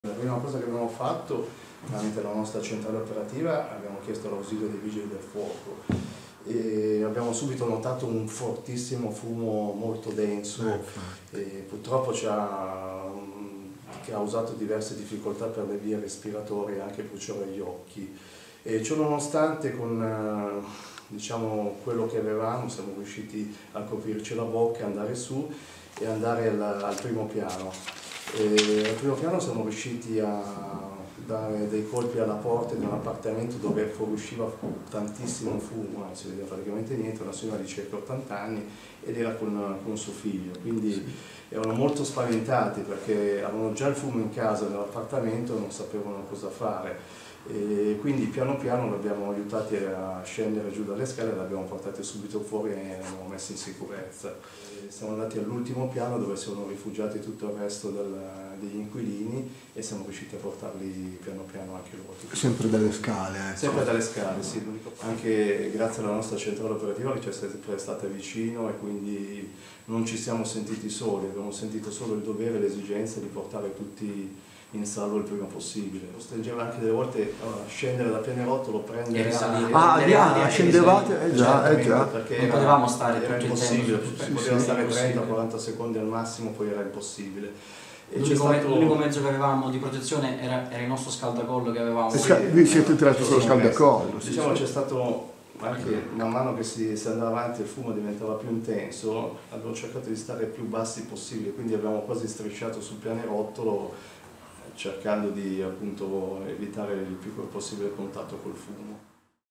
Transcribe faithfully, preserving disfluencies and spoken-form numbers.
La prima cosa che abbiamo fatto, tramite la nostra centrale operativa, abbiamo chiesto l'ausilio dei vigili del fuoco e abbiamo subito notato un fortissimo fumo molto denso e purtroppo ci ha causato diverse difficoltà per le vie respiratorie e anche bruciore agli occhi. E ciò nonostante, con diciamo, quello che avevamo, siamo riusciti a coprirci la bocca, andare su e andare al, al primo piano. E al primo piano siamo riusciti a dare dei colpi alla porta di un appartamento dove fuoriusciva tantissimo fumo, non si vedeva praticamente niente, una signora di circa ottanta anni ed era con, con suo figlio, quindi sì. Erano molto spaventati perché avevano già il fumo in casa nell'appartamento e non sapevano cosa fare. E quindi piano piano li abbiamo aiutati a scendere giù dalle scale, li abbiamo portati subito fuori e li abbiamo messi in sicurezza. E siamo andati all'ultimo piano dove sono rifugiati tutto il resto del, degli inquilini e siamo riusciti a portarli piano piano anche loro. Sempre dalle scale? Ecco. Sempre dalle scale, sì. Anche grazie alla nostra centrale operativa che ci è sempre stata vicino e quindi non ci siamo sentiti soli, abbiamo sentito solo il dovere e l'esigenza di portare tutti in salvo il prima possibile. Costringeva anche delle volte a scendere da Pianerottolo, prendere e risalire. Ah, di là, scendevate? Eh già, eh già. Perché non era, potevamo stare era tutto impossibile, il tempo. poteva Sì, stare sì, trenta quaranta secondi al massimo, poi era impossibile. L'unico stato... mezzo che avevamo di protezione era, era il nostro scaldacollo che avevamo. Sì, vi siete tirati sullo scaldacollo. Diciamo c'è stato anche man mano che si, si andava avanti e il fumo diventava più intenso, abbiamo cercato di stare più bassi possibile, quindi abbiamo quasi strisciato sul pianerottolo cercando di appunto evitare il più possibile contatto col fumo.